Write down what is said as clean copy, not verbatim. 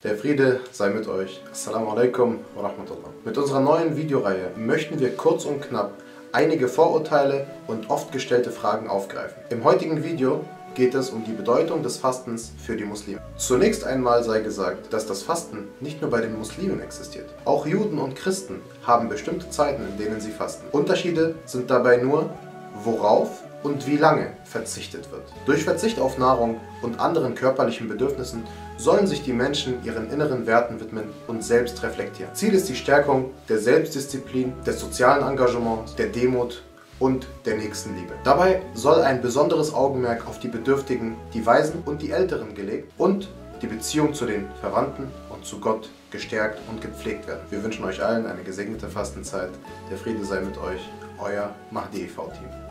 Der Friede sei mit euch. Assalamu alaikum wa rahmatullah. Mit unserer neuen Videoreihe möchten wir kurz und knapp einige Vorurteile und oft gestellte Fragen aufgreifen. Im heutigen Video geht es um die Bedeutung des Fastens für die Muslime. Zunächst einmal sei gesagt, dass das Fasten nicht nur bei den Muslimen existiert. Auch Juden und Christen haben bestimmte Zeiten, in denen sie fasten. Unterschiede sind dabei nur, worauf und wie lange verzichtet wird. Durch Verzicht auf Nahrung und anderen körperlichen Bedürfnissen sollen sich die Menschen ihren inneren Werten widmen und selbst reflektieren. Ziel ist die Stärkung der Selbstdisziplin, des sozialen Engagements, der Demut und der Nächstenliebe. Dabei soll ein besonderes Augenmerk auf die Bedürftigen, die Waisen und die Älteren gelegt und die Beziehung zu den Verwandten und zu Gott gestärkt und gepflegt werden. Wir wünschen euch allen eine gesegnete Fastenzeit. Der Friede sei mit euch. Euer Mahdi e.V. Team.